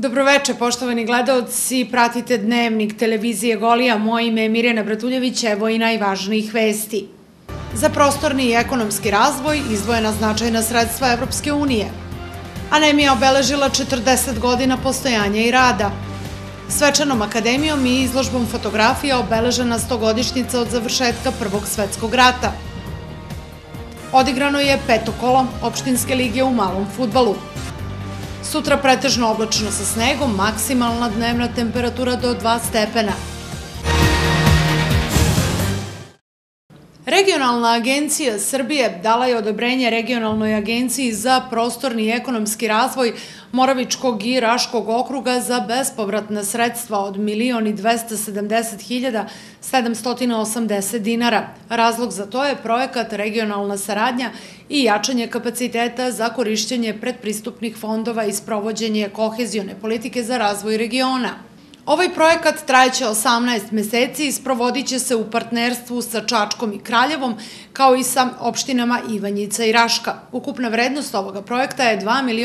Dobroveče, poštovani gledaoci, pratite Dnevnik televizije Golija, moje ime je Mirjana Bratuljevć, evo i najvažnijih vesti. Za prostorni i ekonomski razvoj izdvojena značajna sredstva Evropske unije. Anemija obeležila 40 godina postojanja i rada. Svečanom akademijom i izložbom fotografija obeležena 100-godišnjica od završetka Prvog svetskog rata. Odigrano je peto kolo opštinske lige u malom fudbalu. Sutra pretežno oblačno sa snegom, maksimalna dnevna temperatura do 2 stepena. Regionalna agencija Srbije dala je odobrenje Regionalnoj agenciji za prostorni i ekonomski razvoj Moravičkog i Raškog okruga za bespovratna sredstva od 1.270.780 dinara. Razlog za to je projekat Regionalna saradnja i jačanje kapaciteta za korišćenje predpristupnih fondova i sprovođenje kohezione politike za razvoj regiona. Ovaj projekat trajeće 18 meseci i sprovodit će se u partnerstvu sa Čačkom i Kraljevom, kao i sa opštinama Ivanjica i Raška. Ukupna vrednost ovoga projekta je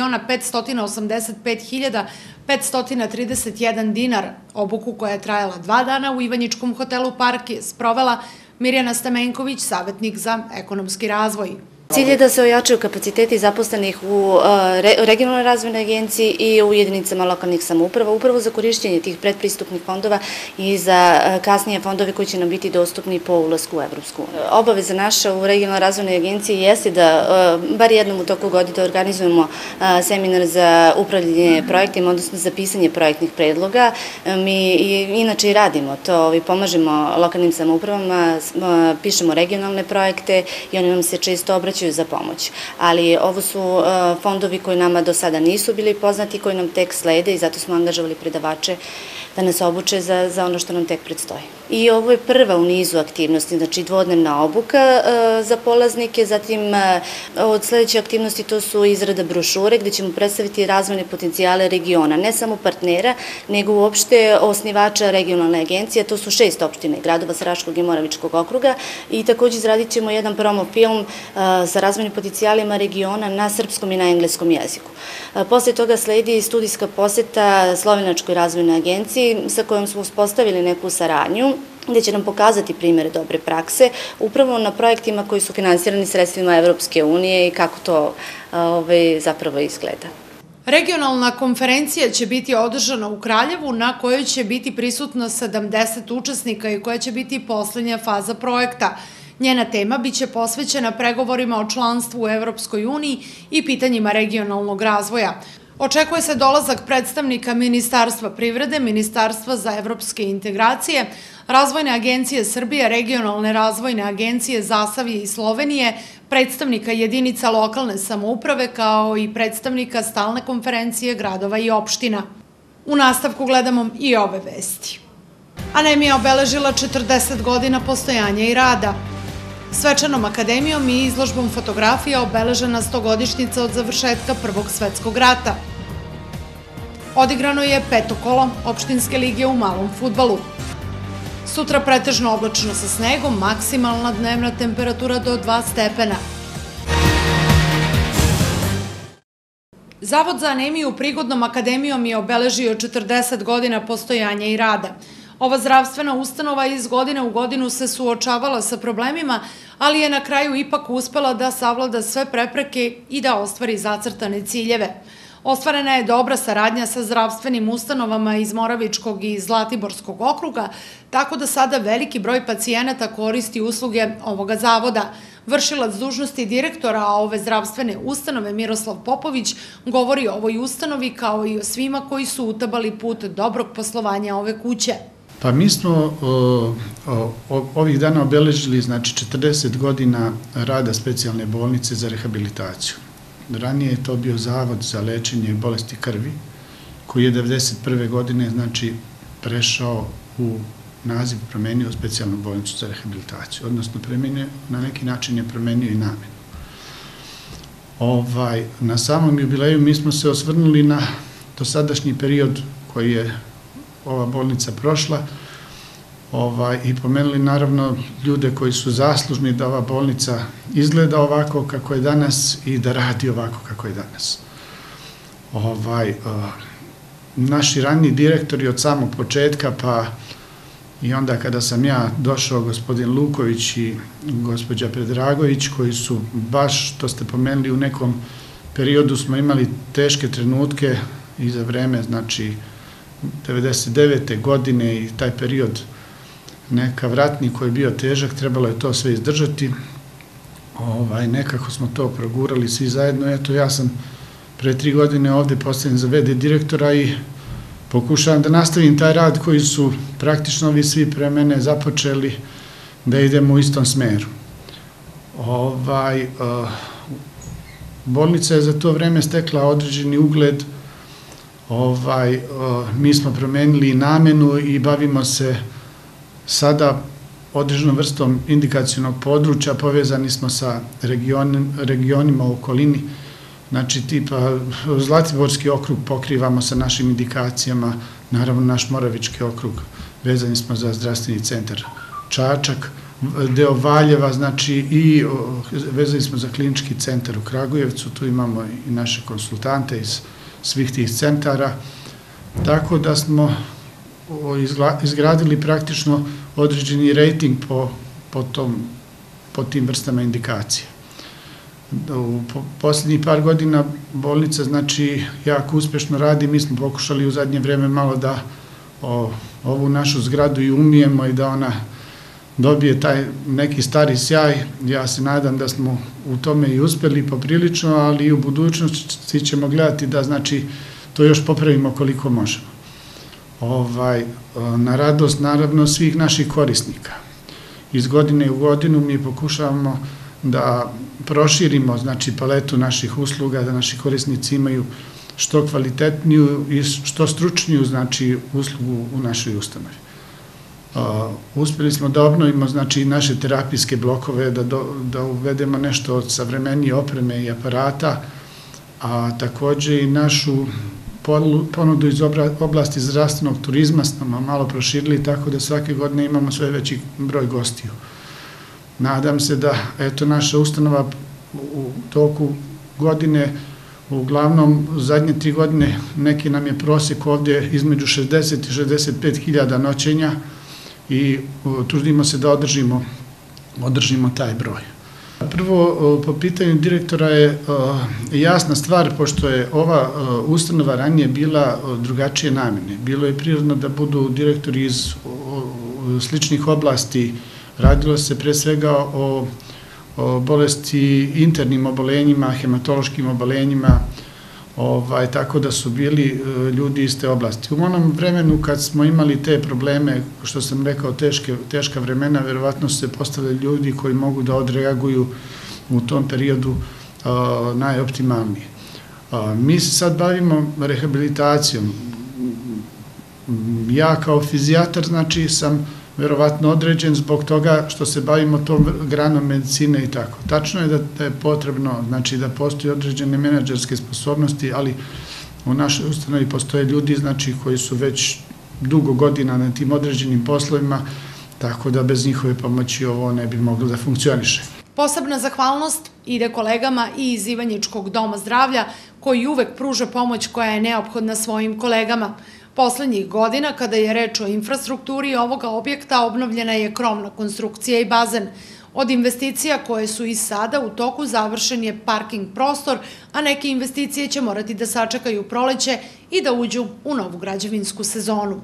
2.585.531 dinar. Obuku koja je trajala 2 dana u Ivanjičkom hotelu Park je sprovela Mirjana Stamenković, savjetnik za ekonomski razvoj. Cilj je da se ojačaju kapaciteti zaposlenih u regionalnoj razvojnoj agenciji i u jedinicama lokalnih samouprava, upravo za korišćenje tih predpristupnih fondova i za kasnije fondove koji će nam biti dostupni po ulasku u Evropsku uniju. Obaveza naša u regionalnoj razvojnoj agenciji jeste da bar jednom u toku godine organizujemo seminar za upravljanje projektima, odnosno za pisanje projektnih predloga. Mi inače i radimo to, pomažemo lokalnim samoupravama, pišemo regionalne projekte i oni nam se često obraćaju za pomoć. Ali ovo su fondovi koji nama do sada nisu bili poznati, koji nam tek slede i zato smo angažovali predavače da nas obuče za ono što nam tek predstoji. I ovo je prva u nizu aktivnosti, znači dvodnevna obuka za polaznike, zatim od sledeće aktivnosti to su izrada brošure gde ćemo predstaviti razvojne potencijale regiona, ne samo partnera, nego uopšte osnivača regionalne agencije, to su 6 opština i gradova sa Raškog i Moravičkog okruga i takođe izradit ćemo jedan promo film sa razvojnim potencijalima regiona na srpskom i na engleskom jeziku. Posle toga sledi studijska poseta Slovenačkoj razvojnoj agenciji sa kojom smo uspostavili neku saradnju gde će nam pokazati primere dobre prakse upravo na projektima koji su finansirani sredstvima Evropske unije i kako to zapravo izgleda. Regionalna konferencija će biti održana u Kraljevu na kojoj će biti prisutno 70 učesnika i koja će biti poslednja faza projekta. Njena tema biće posvećena pregovorima o članstvu u Evropskoj uniji i pitanjima regionalnog razvoja. Očekuje se dolazak predstavnika Ministarstva privrede, Ministarstva za evropske integracije, Razvojne agencije Srbije, Regionalne razvojne agencije Zasavije i Slovenije, predstavnika jedinica lokalne samouprave kao i predstavnika stalne konferencije gradova i opština. U nastavku gledamo i ove vesti. Anemija obeležila 40 godina postojanja i rada. Svečanom akademijom i izložbom fotografija obeležena 100-godišnjica od završetka Prvog svetskog rata. Odigrano je peto kolo opštinske lige u malom fudbalu. Sutra pretežno oblačno sa snegom, maksimalna dnevna temperatura do 2 stepena. Zavod za anemiju prigodnom akademijom je obeležio 40 godina postojanja i rada. Ova zdravstvena ustanova iz godine u godinu se suočavala sa problemima, ali je na kraju ipak uspela da savlada sve prepreke i da ostvari zacrtane ciljeve. Ostvarena je dobra saradnja sa zdravstvenim ustanovama iz Moravičkog i Zlatiborskog okruga, tako da sada veliki broj pacijenata koristi usluge ovoga zavoda. Vršilac dužnosti direktora ove zdravstvene ustanove Miroslav Popović govori o ovoj ustanovi kao i o svima koji su utabali put dobrog poslovanja ove kuće. Pa mi smo ovih dana obeležili 40 godina rada specijalne bolnice za rehabilitaciju. Ranije je to bio Zavod za lečenje bolesti krvi, koji je 1991. godine prešao u naziv, promenio specijalnu bolnicu za rehabilitaciju, odnosno na neki način je promenio i namenu. Na samom jubileju mi smo se osvrnuli na dosadašnji period koji je ova bolnica prošla i pomenuli naravno ljude koji su zaslužni da ova bolnica izgleda ovako kako je danas i da radi ovako kako je danas. naši raniji direktori od samog početka, pa i onda kada sam ja došao, gospodin Luković i gospođa Predragović, koji su baš, što ste pomenuli, u nekom periodu smo imali teške trenutke i za vreme, znači, 99. godine i taj period nekav ratni koji je bio težak, trebalo je to sve izdržati. Nekako smo to progurali svi zajedno. Eto, ja sam pre 3 godine ovde postavljen za VD direktora i pokušavam da nastavim taj rad koji su praktično ovi svi pre mene započeli, da idemo u istom smeru. Bolnica je za to vreme stekla određeni ugled, mi smo promenili namenu i bavimo se sada određenom vrstom indikacionog područja, povezani smo sa regionima u okolini, znači tipa Zlatiborski okrug pokrivamo sa našim indikacijama, naravno naš Moravički okrug, vezani smo za zdravstveni centar Čačak, deo Valjeva, znači i vezani smo za klinički centar u Kragujevcu, tu imamo i naše konsultante iz svih tih centara, tako da smo izgradili praktično određeni rejting po tim vrstama indikacija. U posljednjih par godina bolnica, znači, jako uspešno radi, mi smo pokušali u zadnje vreme malo da ovu našu zgradu i umijemo i da ona dobije taj neki stari sjaj. Ja se nadam da smo u tome i uspeli poprilično, ali i u budućnosti ćemo gledati da, znači, to još popravimo koliko možemo. Na radost, naravno, svih naših korisnika. Iz godine u godinu mi pokušavamo da proširimo, znači, paletu naših usluga, da naši korisnici imaju što kvalitetniju i što stručniju, znači, uslugu u našoj ustanovi. Uspeli smo da obnovimo, znači, naše terapijske blokove, da uvedemo nešto od savremenije opreme i aparata, a takođe i našu ponudu iz oblasti zdravstvenog turizma smo malo proširili, tako da svake godine imamo sve veći broj gostiju. Nadam se da, eto, naša ustanova u toku godine, uglavnom zadnje 3 godine, neki nam je prosjek ovdje između 60 i 65 hiljada noćenja i trudimo se da održimo taj broj. Prvo, po pitanju direktora je jasna stvar, pošto je ova ustanova ranije bila drugačije namene. Bilo je prirodno da budu direktori iz sličnih oblasti. Radilo se pre svega o bolesti, internim obolenjima, hematološkim obolenjima, tako da su bili ljudi iz te oblasti. U onom vremenu kad smo imali te probleme, što sam rekao, teška vremena, verovatno su se postavili ljudi koji mogu da odreaguju u tom periodu najoptimalnije. Mi se sad bavimo rehabilitacijom. Ja kao fizijatar, znači, sam verovatno određen zbog toga što se bavimo tom granom medicine i tako. Tačno je da je potrebno, znači, da postoji određene menadžerske sposobnosti, ali u našoj ustanovi postoje ljudi, znači, koji su već dugo godina na tim određenim poslovima, tako da bez njihove pomoći ovo ne bi moglo da funkcioniše. Posebna zahvalnost ide kolegama i iz Ivanjičkog doma zdravlja, koji uvek pruža pomoć koja je neophodna svojim kolegama. Poslednjih godina, kada je reč o infrastrukturi ovoga objekta, obnovljena je krovna konstrukcija i bazen. Od investicija koje su i sada u toku završen je parking prostor, a neke investicije će morati da sačekaju proleće i da uđu u novu građevinsku sezonu.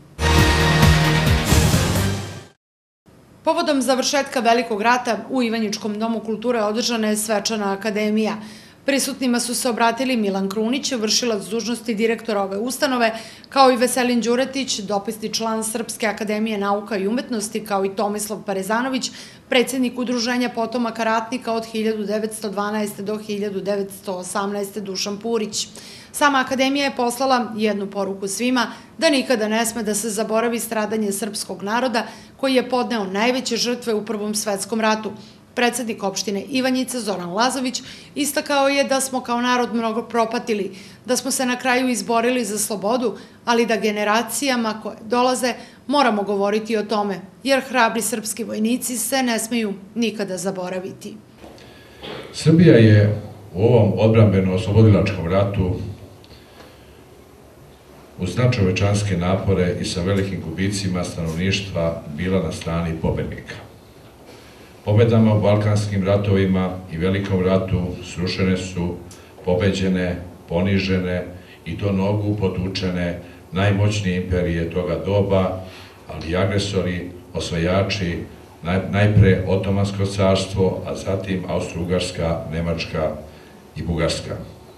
Povodom završetka Velikog rata u Ivanjičkom domu kulture održana je svečana akademija. Prisutnima su se obratili Milan Krunić, vršilac dužnosti direktora ove ustanove, kao i Veselin Đuretić, dopisni član Srpske akademije nauka i umetnosti, kao i Tomislav Parezanović, predsjednik udruženja potomaka ratnika od 1912. do 1918. Dušan Purić. Sama akademija je poslala jednu poruku svima, da nikada ne sme da se zaboravi stradanje srpskog naroda koji je podneo najveće žrtve u Prvom svetskom ratu. Predsjednik opštine Ivanjica Zoran Lazović istakao je da smo kao narod mnogo propatili, da smo se na kraju izborili za slobodu, ali da generacijama koje dolaze moramo govoriti o tome, jer hrabri srpski vojnici se ne smeju nikada zaboraviti. Srbija je u ovom odbrambeno-oslobodilačkom ratu uz nadčovečanske napore i sa velikim gubicima stanovništva bila na strani pobednika. Pobedama u Balkanskim ratovima i Velikom ratu srušene su, pobeđene, ponižene i do nogu potučene najmoćnije imperije toga doba, ali i agresori, osvajači, najpre Otomansko carstvo, a zatim Austro-Ugarska, Nemačka i Bugarska.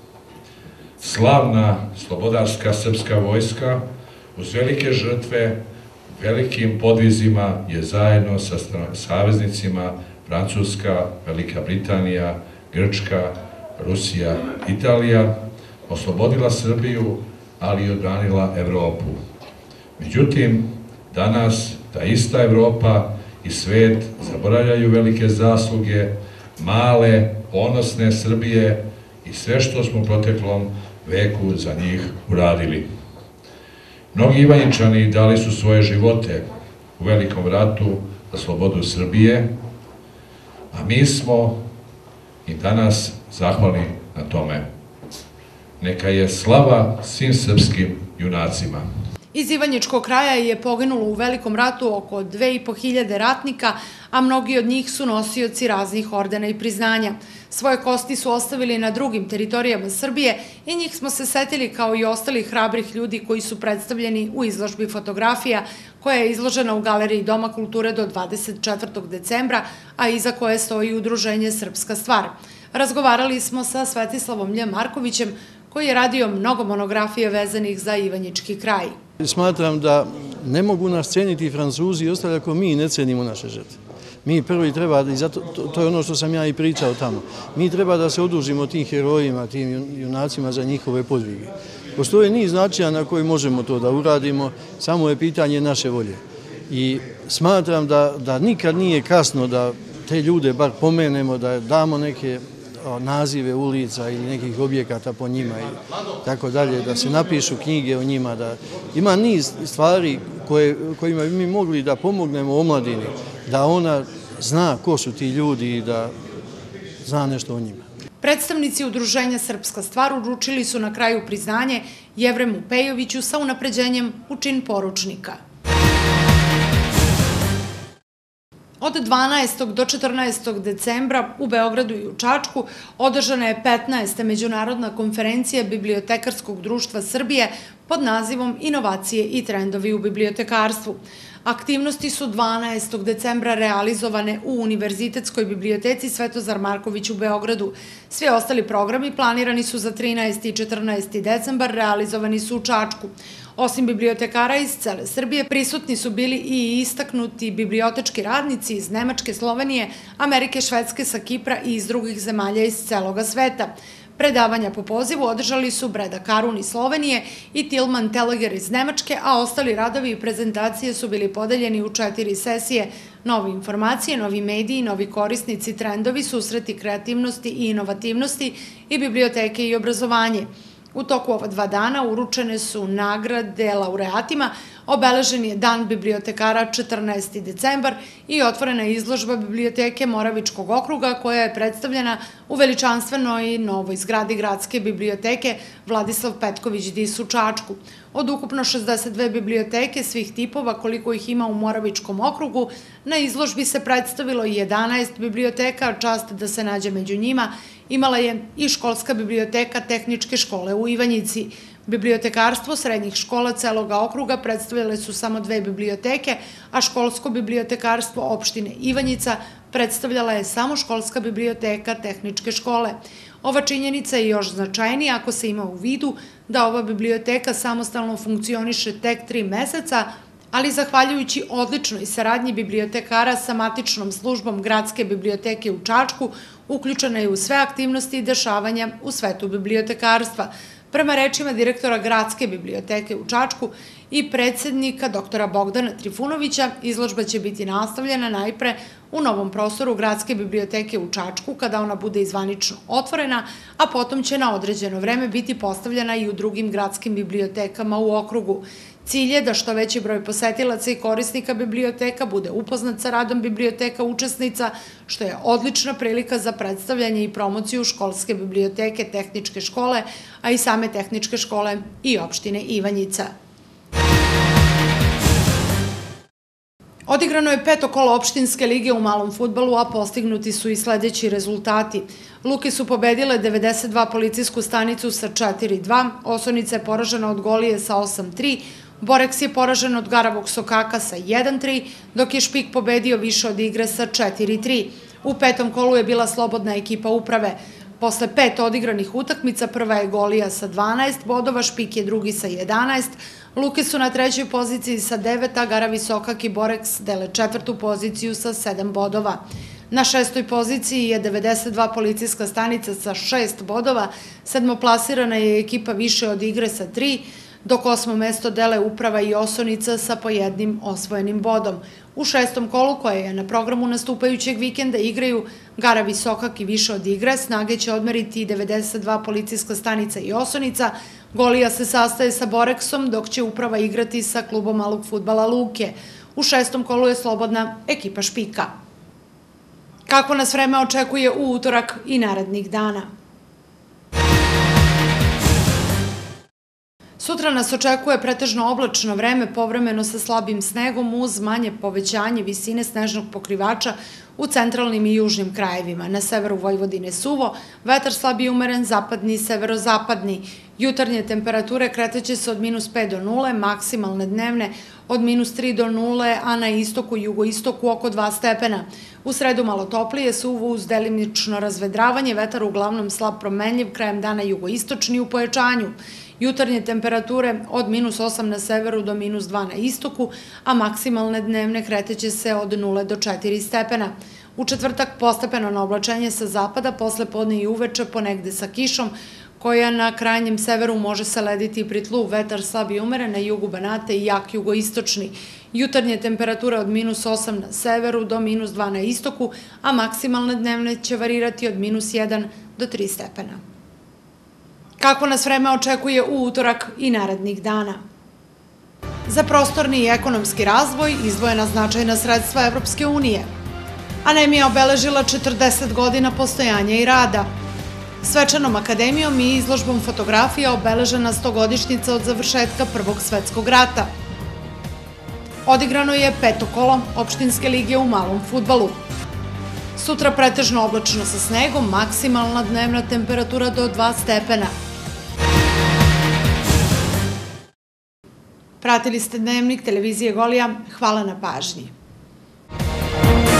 Slavna slobodarska srpska vojska uz velike žrtve, velikim podvizima je zajedno sa saveznicima Francuska, Velika Britanija, Grčka, Rusija, Italija oslobodila Srbiju, ali i odbranila Evropu. Međutim, danas ta ista Evropa i svet zaboravljaju velike zasluge, male, ponosne Srbije i sve što smo u proteklom veku za njih uradili. Mnogi Ivanjičani dali su svoje živote u Velikom ratu za slobodu Srbije, a mi smo i danas zahvalni na tome. Neka je slava svim srpskim junacima. Iz Ivanjičkog kraja je poginulo u Velikom ratu oko 2500 ratnika, a mnogi od njih su nosioci raznih ordena i priznanja. Svoje kosti su ostavili na drugim teritorijama Srbije i njih smo se setili kao i ostalih hrabrih ljudi koji su predstavljeni u izložbi fotografija koja je izložena u Galeriji Doma kulture do 24. decembra, a iza koje stoji Udruženje Srpska stvar. Razgovarali smo sa Svetislavom Lj. Markovićem, koji je radio mnogo monografija vezanih za Ivanjički kraj. Smatram da ne mogu nas ceniti Francuzi i ostali ako mi ne cenimo naše žrtve. Mi prvi treba, i zato to je ono što sam ja i pričao tamo, mi treba da se odužimo tim herojima, tim junacima za njihove podvige. Postoje niz načina na koji možemo to da uradimo, samo je pitanje naše volje. I smatram da nikad nije kasno da te ljude bar pomenemo, da damo neke nazive ulica ili nekih objekata po njima i tako dalje, da se napišu knjige o njima, da ima niz stvari kojima bi mi mogli da pomognemo omladini, da ona zna ko su ti ljudi i da zna nešto o njima. Predstavnici Udruženja Srpska stvar uručili su na kraju priznanje Jevremu Pejoviću sa unapređenjem u čin poručnika. Od 12. do 14. decembra u Beogradu i u Čačku održana je 15. međunarodna konferencija Bibliotekarskog društva Srbije pod nazivom Inovacije i trendovi u bibliotekarstvu. Aktivnosti su 12. decembra realizovane u Univerzitetskoj biblioteci Svetozar Marković u Beogradu. Svi ostali programi planirani su za 13. i 14. decembar, realizovani su u Čačku. Osim bibliotekara iz cele Srbije, prisutni su bili i istaknuti bibliotečki radnici iz Nemačke, Slovenije, Amerike, Švedske, sa Kipra i iz drugih zemalja iz celoga sveta. Predavanja po pozivu održali su Breda Karun iz Slovenije i Tilman Teleger iz Nemačke, a ostali radovi i prezentacije su bili podeljeni u 4 sesije. Nove informacije, novi mediji, novi korisnici, trendovi, susreti kreativnosti i inovativnosti i biblioteke i obrazovanje. U toku ova 2 dana uručene su nagrade laureatima, obeležen je Dan bibliotekara 14. decembar i otvorena je izložba Biblioteke Moravičkog okruga koja je predstavljena u veličanstvenoj novoj zgradi Gradske biblioteke Vladislav Petković Dis u Čačku. Od ukupno 62 biblioteke svih tipova koliko ih ima u Moravičkom okrugu, na izložbi se predstavilo 11 biblioteka, čast da se nađe među njima imala je i školska biblioteka Tehničke škole u Ivanjici. Bibliotekarstvo srednjih škola celoga okruga predstavljale su samo 2 biblioteke, a školsko bibliotekarstvo opštine Ivanjica predstavljala je samo školska biblioteka Tehničke škole. Ova činjenica je još značajnija ako se ima u vidu da ova biblioteka samostalno funkcioniše tek 3 meseca, ali zahvaljujući odličnoj saradnji bibliotekara sa matičnom službom Gradske biblioteke u Čačku, uključena je u sve aktivnosti i dešavanja u svetu bibliotekarstva. Prema rečima direktora Gradske biblioteke u Čačku i predsednika doktora Bogdana Trifunovića, izložba će biti nastavljena najpre u novom prostoru Gradske biblioteke u Čačku kada ona bude zvanično otvorena, a potom će na određeno vreme biti postavljena i u drugim gradskim bibliotekama u okrugu. Cilj je da što veći broj posetilaca i korisnika biblioteka bude upoznat sa radom biblioteka učesnica, što je odlična prilika za predstavljanje i promociju školske biblioteke tehničke škole, a i same tehničke škole i opštine Ivanjica. Odigrano je 5. kolo opštinske lige u malom fudbalu, a postignuti su i sledeći rezultati. Luke su pobedile 92 policijsku stanicu sa 4-2, Osonica je poražena od Golije sa 8-3, Boreks je poražen od Garavog Sokaka sa 1-3, dok je Špik pobedio više od igre sa 4-3. U 5. kolu je bila slobodna ekipa Uprave. Posle 5 odigranih utakmica prva je Golija sa 12 bodova, Špik je drugi sa 11, Luke su na 3. poziciji sa 9, a Garavi Sokak i Boreks dele 4. poziciju sa 7 bodova. Na 6. poziciji je 92 policijska stanica sa 6 bodova, sedmoplasirana je ekipa više od igre sa 3, dok 8. mesto dele Uprava i Osonica sa po jednim osvojenim bodom. U 6. kolu, koje je na programu nastupajućeg vikenda, igraju Garavi Sokak i više od igre, snage će odmeriti 92 policijska stanica i Osonica, Golija se sastaje sa Boreksom, dok će Uprava igrati sa klubom malog fudbala Luke. U 6. kolu je slobodna ekipa Špika. Kako nas vreme očekuje u utorak i narednih dana? Sutra nas očekuje pretežno oblačno vreme, povremeno sa slabim snegom uz manje povećanje visine snežnog pokrivača u centralnim i južnim krajevima. Na severu Vojvodine suvo, vetar slab i umeren, zapadni i severozapadni. Jutarnje temperature kretaće se od -5 do 0, maksimalne dnevne od -3 do 0, a na istoku i jugoistoku oko 2 stepena. U sredu malo toplije, suvo uz delimično razvedravanje, vetar uglavnom slab promenljiv, krajem dana jugoistočni u pojačanju. Jutarnje temperature od -8 na severu do -2 na istoku, a maksimalne dnevne kreteće se od 0 do 4 stepena. U četvrtak postepeno na oblačenje sa zapada, posle podne i uveče ponegde sa kišom, koja na krajnjem severu može se lediti pri tlu, vetar slab i umeren, na jugu Banata i jak jugoistočni. Jutarnje temperature od -8 na severu do -2 na istoku, a maksimalne dnevne će varirati od -1 do 3 stepena. Kako nas vreme očekuje u utorak i narednih dana? Za prostorni i ekonomski razvoj izdvojena značajna sredstva Evropske unije. Anemija obeležila 40 godina postojanja i rada. Svečanom akademijom i izložbom fotografija obeležena 100-godišnjica od završetka Prvog svetskog rata. Odigrano je 5. kolo opštinske lige u malom fudbalu. Sutra pretežno oblačno sa snegom, maksimalna dnevna temperatura do 2 stepena. Pratili ste Dnevnik televizije Golija. Hvala na pažnji.